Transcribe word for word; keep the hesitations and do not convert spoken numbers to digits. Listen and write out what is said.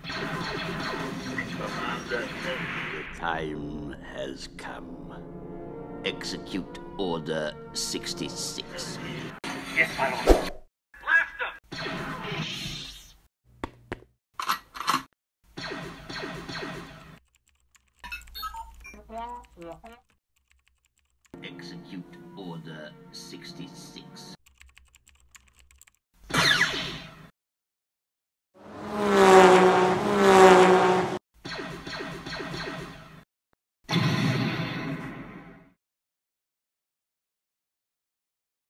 The time has come. Execute Order sixty-six. Yes, my lord. Blast him! Execute Order sixty-six.